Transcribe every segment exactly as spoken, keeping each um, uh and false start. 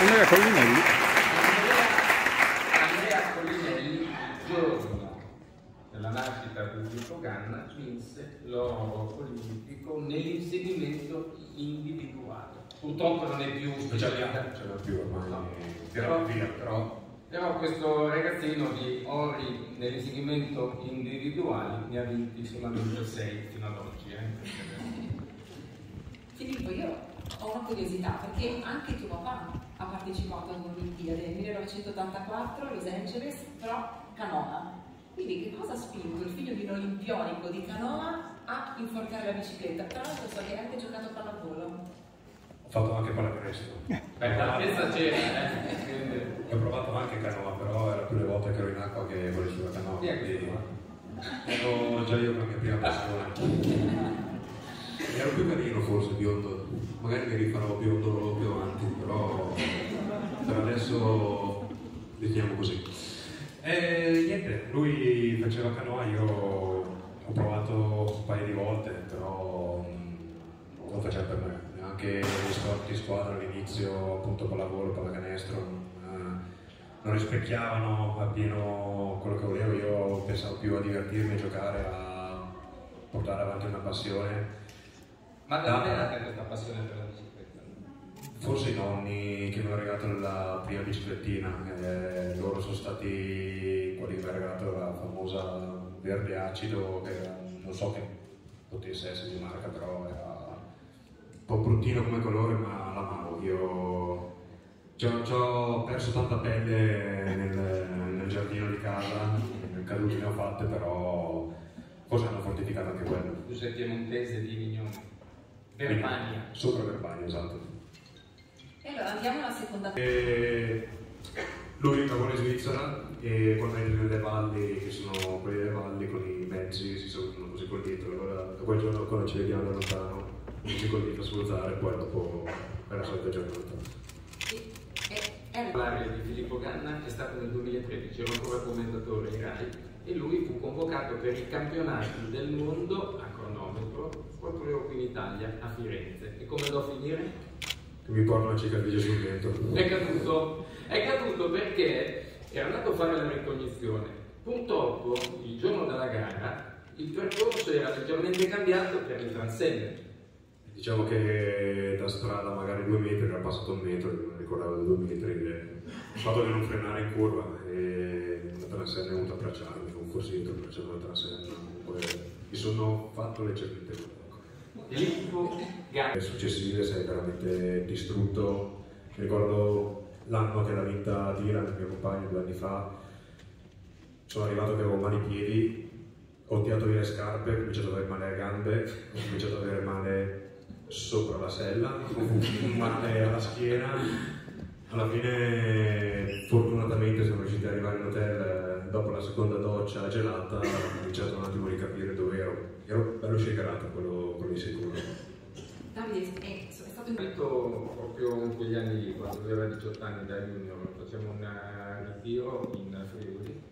Andrea Collinelli. Andrea Collinelli, il giorno della nascita di Filippo Ganna, vinse l'oro olimpico nell'inseguimento individuale. Purtroppo non è più specialità, ce l'ha più ormai, no. però, via, però. Però questo ragazzino di ori nell'inseguimento individuali ne ha vinti solamente sei fino ad oggi. Eh? Filippo, io ho una curiosità, perché anche tuo papà ha partecipato ad un'Olimpiade nel millenovecentottantaquattro a Los Angeles, però canoa. Quindi che cosa ha spinto il figlio di un olimpionico di canoa a inforcare la bicicletta? Tra l'altro so che hai anche giocato a pallavolo. Ho fatto anche pallacanestro. Beh, la testa c'era, eh? Quindi... Ho provato anche canoa, però era più le volte che ero in acqua che quelli sulla canoa. Chi è questo qua? Ero già io con la mia prima passione. Ero più carino forse, biondo. Magari mi rifarò biondo più avanti, però per adesso diciamo così. E niente, lui faceva canoa, io ho provato un paio di volte, però non faceva per me. Anche gli sport di squadra all'inizio, appunto pallavolo, pallacanestro, non rispecchiavano appieno quello che volevo. Io pensavo più a divertirmi, a giocare, a portare avanti una passione. Ma da dove è nata questa passione per la bicicletta? Forse i nonni che mi hanno regalato la prima biciclettina, eh, loro sono stati quelli che mi hanno regalato la famosa verde acido, che era, non so che potesse essere di marca, però era un po' bruttino come colore, ma l'amavo. Io ci ho perso tanta pelle nel, nel giardino di casa, cadute ne ho fatte, però forse hanno fortificato anche quello. Tu sei piemontese di Mignone. Verbania. Sopra Verbania, esatto. E allora andiamo alla seconda. E lui lavora in Svizzera e quando entri nelle valli, che sono quelli delle valli, con i mezzi si salutano così col dito. Allora da quel giorno quando ci vediamo da lontano, ci col dito a salutare e poi dopo è la solita giornata. Parlare di Filippo Ganna è stato nel duemilatredici, ero ancora commentatore in Rai e lui fu convocato per i campionati del mondo a cronometro proprio qui in Italia, a Firenze. E come andò a finire? Che mi porta una cicatrice sul mento. È caduto, è caduto perché era andato a fare la ricognizione. Purtroppo il giorno della gara il percorso era leggermente cambiato per il transenne. Diciamo che da strada magari due metri era passato un metro, non ricordavo da due metri. Il fatto di non frenare in curva e la transenne è venuta a abbracciarmi, con forse dietro abbracciando la transenne. Comunque mi sono fatto leggermente male. Filippo Ganna. Il successivo sei veramente distrutto. Mi ricordo l'anno che l'ha vinta Dylan, il mio compagno, due anni fa. Sono arrivato che avevo male ai piedi, ho tirato via le scarpe, ho cominciato ad avere male alle gambe, ho cominciato ad avere male sopra la sella, male alla schiena. Alla fine fortunatamente siamo riusciti ad arrivare in hotel dopo la seconda doccia gelata, ho cominciato un attimo a ricapire dove ero. Ero bello shakerato, quello, quello di sicuro. Davide, è, è stato un Ho proprio in quegli anni lì, quando aveva diciotto anni da junior, facciamo un ritiro in Friuli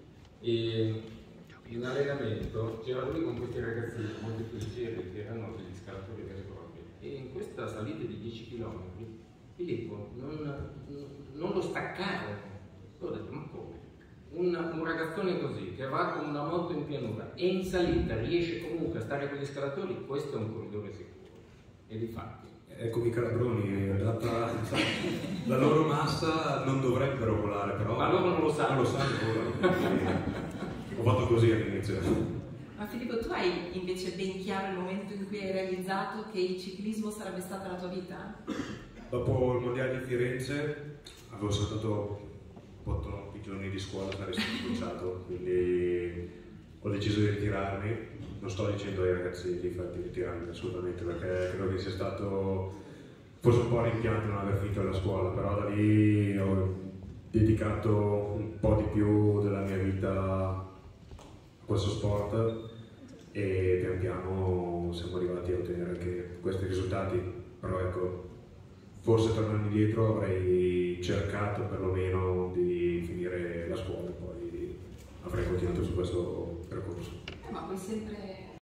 e in allenamento c'era lui con questi ragazzini molto più leggeri che erano degli scalatori veri e propri, e in questa salita di dieci chilometri Filippo non, non lo staccavo. Ho detto, ma come? Un, un ragazzone così che va con una moto in pianura e in salita riesce comunque a stare con gli scalatori, questo è un corridore sicuro. E difatti Ecco i calabroni, data la loro massa non dovrebbero volare, però ma loro non lo sanno, non lo sanno volano. Ho fatto così all'inizio. Ma Filippo, tu hai invece ben chiaro il momento in cui hai realizzato che il ciclismo sarebbe stata la tua vita? Dopo il mondiale di Firenze avevo saltato un po' troppi giorni di scuola, sarei stato bruciato, quindi ho deciso di ritirarmi. Non sto dicendo ai ragazzi di farti ritirarmi assolutamente, perché credo che sia stato forse un po' rimpianto non aver finito la scuola, però da lì ho dedicato un po' di più della mia vita a questo sport e pian piano siamo arrivati a ottenere anche questi risultati. Però ecco, forse tornando indietro avrei cercato perlomeno di finire la scuola e poi avrei continuato su questo percorso. Eh, ma puoi sempre